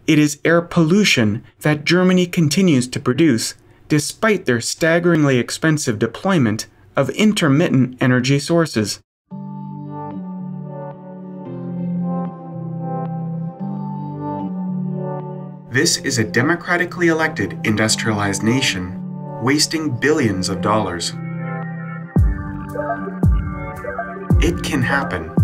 It is air pollution that Germany continues to produce, despite their staggeringly expensive deployment of intermittent energy sources. This is a democratically elected industrialized nation, wasting billions of dollars. It can happen.